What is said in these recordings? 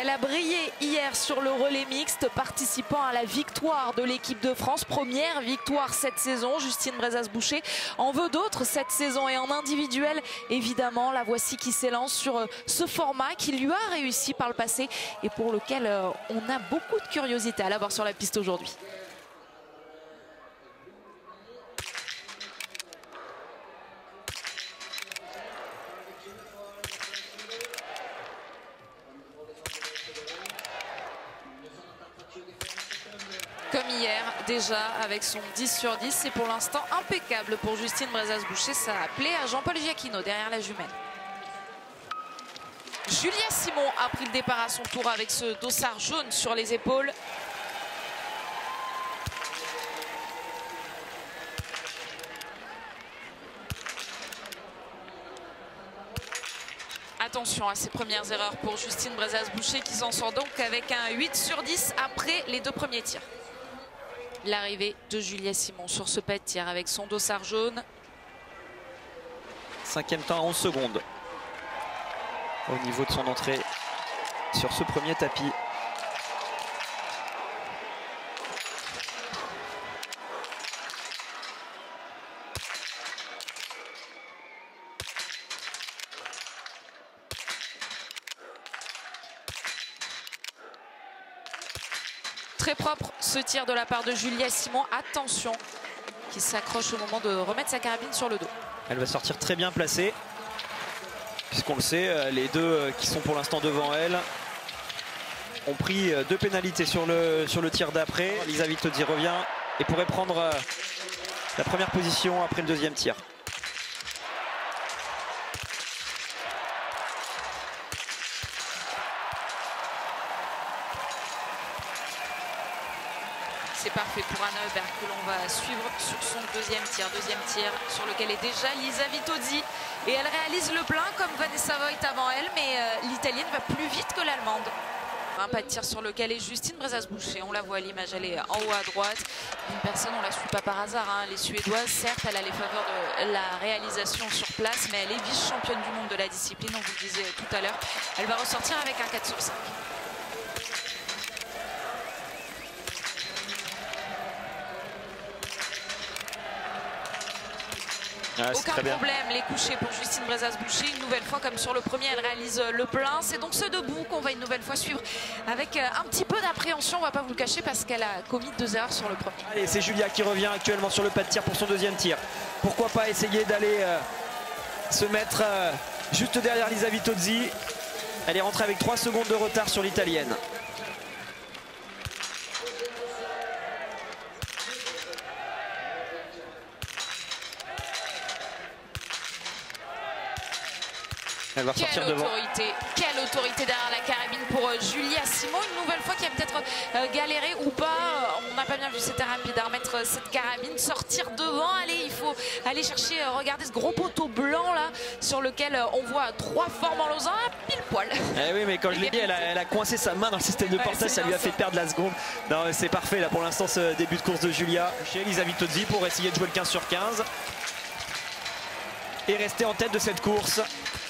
Elle a brillé hier sur le relais mixte, participant à la victoire de l'équipe de France. Première victoire cette saison. Justine Brezas-Boucher en veut d'autres cette saison et en individuel. Évidemment, la voici qui s'élance sur ce format qui lui a réussi par le passé et pour lequel on a beaucoup de curiosité à la voir sur la piste aujourd'hui. Comme hier, déjà avec son 10 sur 10, c'est pour l'instant impeccable pour Justine Brezas-Boucher. Ça a plaît à Jean-Paul Giacchino derrière la jumelle. Julia Simon a pris le départ à son tour avec ce dossard jaune sur les épaules. Attention à ces premières erreurs pour Justine Brezas-Boucher qui s'en sort donc avec un 8 sur 10 après les deux premiers tirs. L'arrivée de Julia Simon sur ce pas de tir avec son dossard jaune. 5e temps à 11 secondes. Au niveau de son entrée sur ce premier tapis. Très propre ce tir de la part de Julia Simon. Attention, qui s'accroche au moment de remettre sa carabine sur le dos. Elle va sortir très bien placée. Puisqu'on le sait, les deux qui sont pour l'instant devant elle ont pris 2 pénalités sur le tir d'après. Lisa Vitozzi revient et pourrait prendre la première position après le deuxième tir. C'est parfait pour Anna Hubert que l'on va suivre sur son deuxième tir sur lequel est déjà Lisa Vitozzi. Et elle réalise le plein comme Vanessa Voigt avant elle, mais l'italienne va plus vite que l'allemande. Un pas de tir sur lequel est Justine Brezas-Boucher. On la voit à l'image, elle est en haut à droite. Une personne, on la suit pas par hasard. Hein. Les Suédoises, certes, elle a les faveurs de la réalisation sur place, mais elle est vice-championne du monde de la discipline, on vous le disait tout à l'heure. Elle va ressortir avec un 4 sur 5. Ah, aucun problème, les couchers pour Justine Brezas-Boucher. Une nouvelle fois, comme sur le premier, elle réalise le plein. C'est donc ce debout qu'on va une nouvelle fois suivre avec un petit peu d'appréhension, on va pas vous le cacher, parce qu'elle a commis 2 erreurs sur le premier. Allez, c'est Julia qui revient actuellement sur le pas de tir pour son deuxième tir. Pourquoi pas essayer d'aller se mettre juste derrière Lisa Vitozzi. Elle est rentrée avec 3 secondes de retard sur l'italienne. Elle va sortir devant. Quelle autorité derrière la carabine pour Julia Simon. Une nouvelle fois qui a peut-être galéré ou pas. On n'a pas bien vu, c'était rapide à remettre cette carabine, sortir devant. Allez, il faut aller chercher, regardez ce gros poteau blanc là, sur lequel on voit 3 formes en losange, pile poil. Eh oui, mais quand je l'ai dit, elle a coincé sa main dans le système de portage, ça lui a fait perdre la seconde. Non, c'est parfait là pour l'instant ce début de course de Julia chez Lisa Vitozzi pour essayer de jouer le 15 sur 15 et rester en tête de cette course.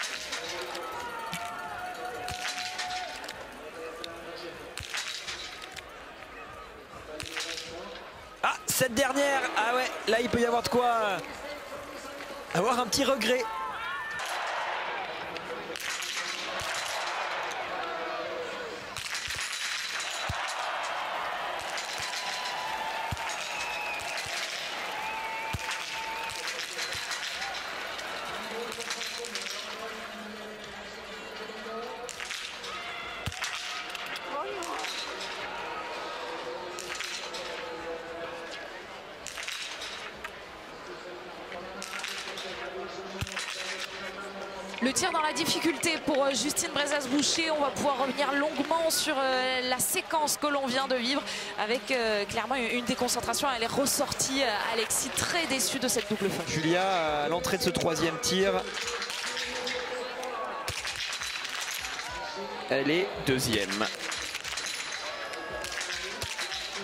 Ah, cette dernière, ah ouais, là il peut y avoir de quoi avoir un petit regret. Le tir dans la difficulté pour Justine Brezas-Boucher. On va pouvoir revenir longuement sur la séquence que l'on vient de vivre avec clairement une déconcentration. Elle est ressortie, Alexis, très déçue de cette double faute. Julia à l'entrée de ce 3e tir. Elle est 2e.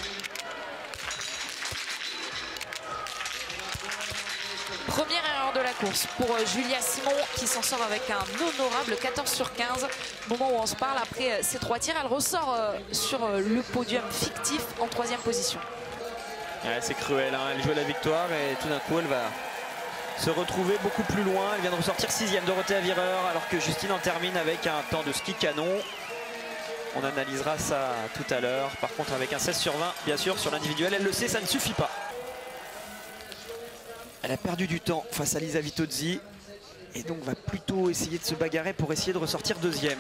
Première erreur de la course pour Julia Simon qui s'en sort avec un honorable 14 sur 15. Au moment où on se parle, après ces 3 tirs, elle ressort sur le podium fictif en 3e position. Ouais, c'est cruel, hein. Elle joue à la victoire et tout d'un coup elle va se retrouver beaucoup plus loin. Elle vient de ressortir 6e, Dorothée Avireur, alors que Justine en termine avec un temps de ski canon. On analysera ça tout à l'heure. Par contre, avec un 16 sur 20, bien sûr, sur l'individuel, elle le sait, ça ne suffit pas. Elle a perdu du temps face à Lisa Vitozzi et donc va plutôt essayer de se bagarrer pour essayer de ressortir 2e.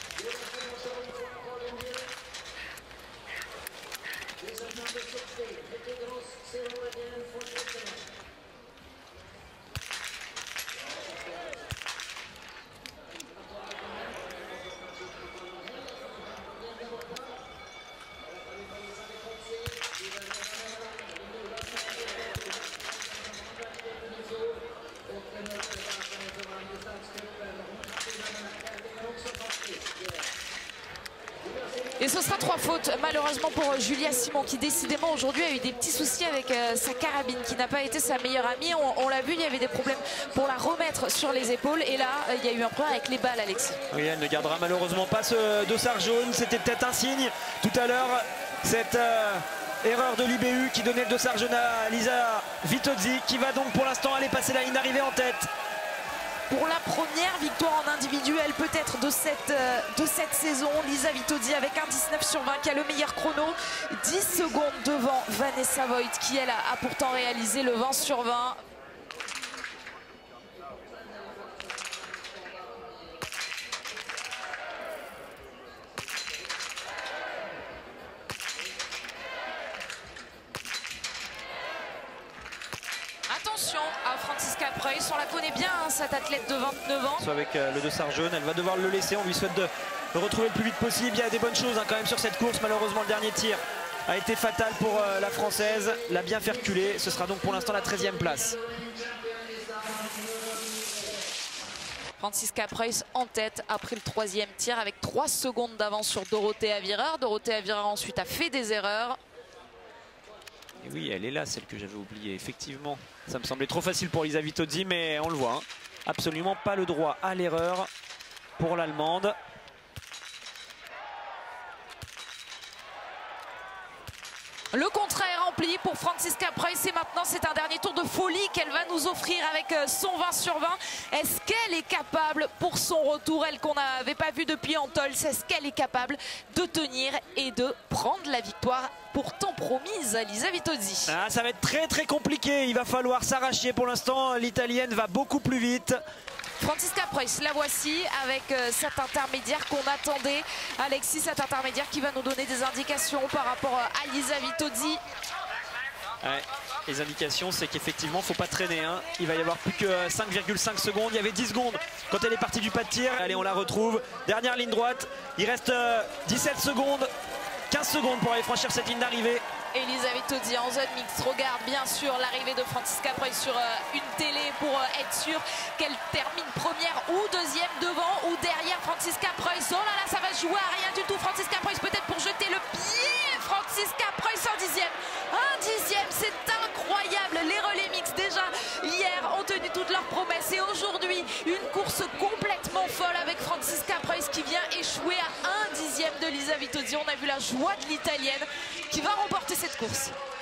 Et ce sera 3 fautes malheureusement pour Julia Simon qui décidément aujourd'hui a eu des petits soucis avec sa carabine qui n'a pas été sa meilleure amie. On l'a vu, il y avait des problèmes pour la remettre sur les épaules et là il y a eu un problème avec les balles, Alexis. Oui, elle ne gardera malheureusement pas ce dossard jaune, c'était peut-être un signe tout à l'heure, cette erreur de l'IBU qui donnait le dossard jaune à Lisa Vitozzi qui va donc pour l'instant aller passer la ligne d'arrivée en tête. Pour la première victoire en individuel peut-être de cette saison, Lisa Vitozzi avec un 19 sur 20 qui a le meilleur chrono, 10 secondes devant Vanessa Voigt qui elle a pourtant réalisé le 20 sur 20. Attention à Franziska Preuss, on la connaît bien hein, cette athlète de 29 ans. Avec le dossard jaune, elle va devoir le laisser, on lui souhaite de retrouver le plus vite possible. Il y a des bonnes choses hein, quand même sur cette course, malheureusement le dernier tir a été fatal pour la Française, l'a bien fait reculer, ce sera donc pour l'instant la 13e place. Franziska Preuss en tête après le 3e tir avec 3 secondes d'avance sur Dorothée Avireur. Dorothée Avireur ensuite a fait des erreurs. Et oui, elle est là, celle que j'avais oubliée, effectivement. Ça me semblait trop facile pour Lisa Vitozzi, mais on le voit. Hein. Absolument pas le droit à l'erreur pour l'Allemande. Le contrat est rempli pour Franziska Preuss et maintenant c'est un dernier tour de folie qu'elle va nous offrir avec son 20 sur 20. Est-ce qu'elle est capable pour son retour, elle qu'on n'avait pas vu depuis Antols, est-ce qu'elle est capable de tenir et de prendre la victoire pourtant promise à Lisa Vitozzi? Ah, ça va être très très compliqué, il va falloir s'arracher. Pour l'instant, l'Italienne va beaucoup plus vite. Franziska Preuss, la voici avec cet intermédiaire qu'on attendait. Alexis, cet intermédiaire qui va nous donner des indications par rapport à Lisa Vitozzi. Ouais, les indications, c'est qu'effectivement, il ne faut pas traîner. Hein. Il va y avoir plus que 5,5 secondes. Il y avait 10 secondes quand elle est partie du pas de tir. Allez, on la retrouve. Dernière ligne droite. Il reste 17 secondes, 15 secondes pour aller franchir cette ligne d'arrivée. Lisa Vitozzi en zone mixte regarde bien sûr l'arrivée de Franziska Preuss sur une télé pour être sûr qu'elle termine première ou deuxième devant ou derrière Franziska Preuss. Oh là là, ça va jouer à rien du tout. Franziska Preuss peut-être pour jeter le pied. Franziska Preuss en 10e. Un 10e, c'est incroyable. Les relais mixtes déjà hier ont tenu toutes leurs promesses et aujourd'hui une course complètement folle avec Franziska Preuss qui vient échouer à un 10e de Lisa Vitozzi. On a vu la joie de l'Italienne qui va remporter cette course.